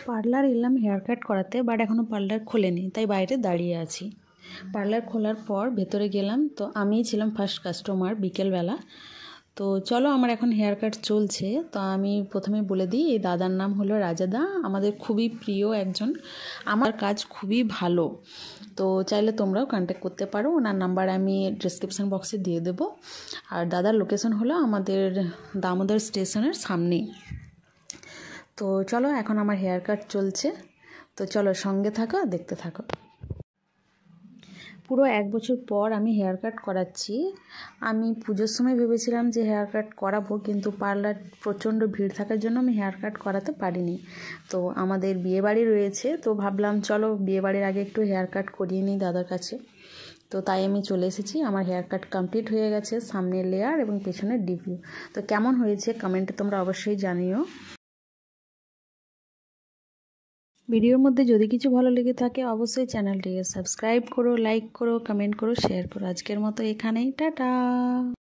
Parlour এলাম hair cut করাতে, but এখনও পার্লার খোলেনি, তাই বাইরে দাঁড়িয়ে আছি। পার্লার খোলার পর ভেতরে গেলাম, তো আমিই ছিলাম ফার্স্ট কাস্টমার বিকেলবেলা। তো চলো, আমার এখন হেয়ার কাট চলছে। তো আমি প্রথমে বলে দিই, এই দাদার নাম হলো রাজাদা, আমাদের খুবই প্রিয় একজন। আমার কাজ খুবই ভালো, তো চাইলে তোমরাও কন্ট্যাক্ট করতে পারো। ওনার নাম্বার আমি ডিসক্রিপশান বক্সে দিয়ে দেবো। আর দাদার লোকেশন হলো আমাদের দামোদর স্টেশনের সামনেই। তো চলো, এখন আমার হেয়ার কাট চলছে, তো চলো সঙ্গে থাকো, দেখতে থাকো। পুরো 1 বছর পর আমি হেয়ার কাট করাচ্ছি। আমি পুজোর সময় ভেবেছিলাম যে হেয়ার কাট করাবো, কিন্তু পার্লার প্রচণ্ড ভিড় থাকার জন্য আমি হেয়ার কাট করাতে পারিনি। তো আমাদের বিয়েবাড়ি রয়েছে, তো ভাবলাম চলো বিয়েবাড়ির আগে একটু হেয়ার কাট করিয়ে নিই দাদার কাছে। তো তাই আমি চলে এসেছি। আমার হেয়ার কাট কমপ্লিট হয়ে গেছে, সামনের লেয়ার এবং পেছনের ডিপিউ। তো কেমন হয়েছে কমেন্টে তোমরা অবশ্যই জানিও। ভিডিওর মধ্যে যদি কিছু ভালো লেগে থাকে অবশ্যই চ্যানেলটিকে সাবস্ক্রাইব করো, লাইক করো, কমেন্ট করো, শেয়ার করো। আজকের মতো এখানেই, টাটা।